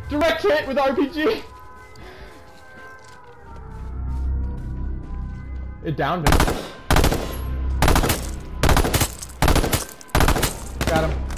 Direct hit with RPG! It downed him. Got him.